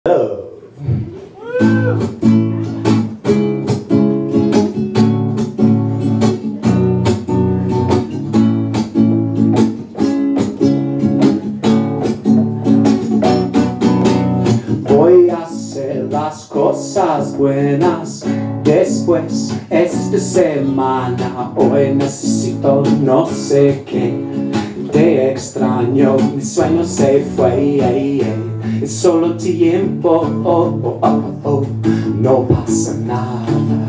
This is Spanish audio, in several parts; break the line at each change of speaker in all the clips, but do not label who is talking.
Voy a hacer las cosas buenas después esta semana. Hoy necesito no sé qué. Te extraño, mi sueño se fue. Es solo tiempo, no pasa nada.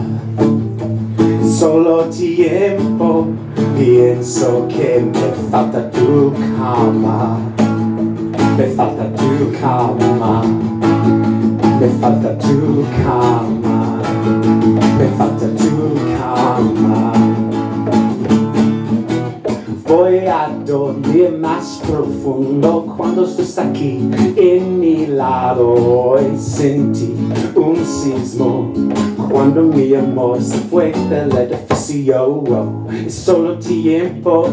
Es solo tiempo, pienso que me falta tu cama. Me falta tu cama. Me falta tu cama. Me falta tu cama. Voy a dormir más profundo cuando estés aquí en mi lado. Hoy sentí un sismo cuando mi amor se fue del edificio. Es solo tiempo,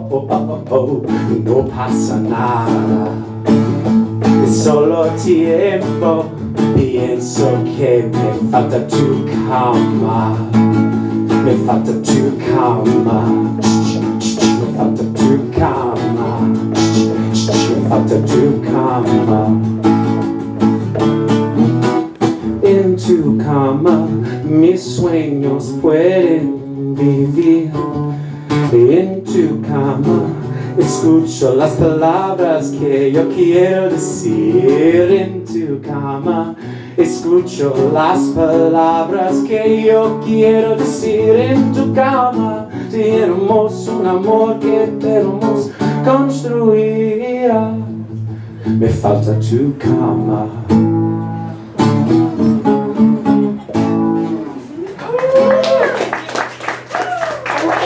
no pasa nada. Es solo tiempo, pienso que me falta tu cama. Me falta tu cama. Me falta tu cama. Me falta tu cama. En tu cama mis sueños pueden vivir. En tu cama escucho las palabras que yo quiero decir. En tu cama escucho las palabras que yo quiero decir. En tu cama tenemos un amor que debemos construir. Me falta tu cama.